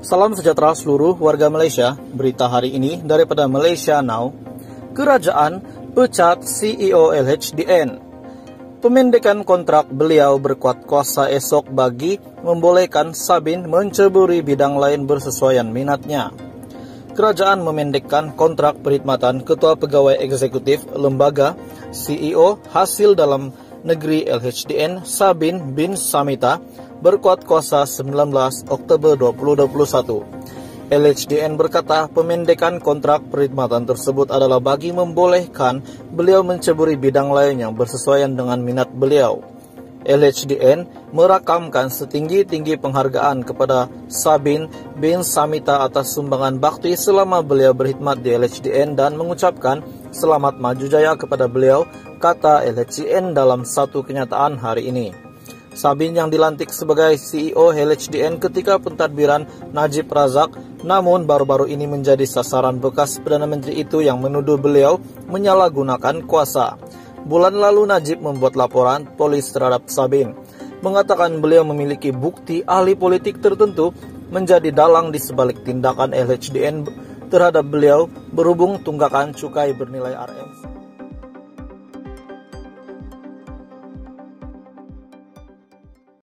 Salam sejahtera seluruh warga Malaysia. Berita hari ini daripada Malaysia Now. Kerajaan pecat CEO LHDN. Pemendekan kontrak beliau berkuat kuasa esok bagi membolehkan Sabin menceburi bidang lain bersesuaian minatnya. Kerajaan memendekkan kontrak perkhidmatan Ketua Pegawai Eksekutif Lembaga CEO hasil dalam negeri LHDN Sabin bin Samita berkuat kuasa 19 Oktober 2021. LHDN berkata pemendekan kontrak perkhidmatan tersebut adalah bagi membolehkan beliau menceburi bidang lain yang bersesuaian dengan minat beliau. LHDN merakamkan setinggi-tinggi penghargaan kepada Sabin bin Samita atas sumbangan bakti selama beliau berkhidmat di LHDN dan mengucapkan selamat maju jaya kepada beliau, kata LHDN dalam satu kenyataan hari ini. Sabin yang dilantik sebagai CEO LHDN ketika pentadbiran Najib Razak, namun baru-baru ini menjadi sasaran bekas Perdana Menteri itu yang menuduh beliau menyalahgunakan kuasa. Bulan lalu Najib membuat laporan polis terhadap Sabin, mengatakan beliau memiliki bukti ahli politik tertentu menjadi dalang di sebalik tindakan LHDN terhadap beliau berhubung tunggakan cukai bernilai RM.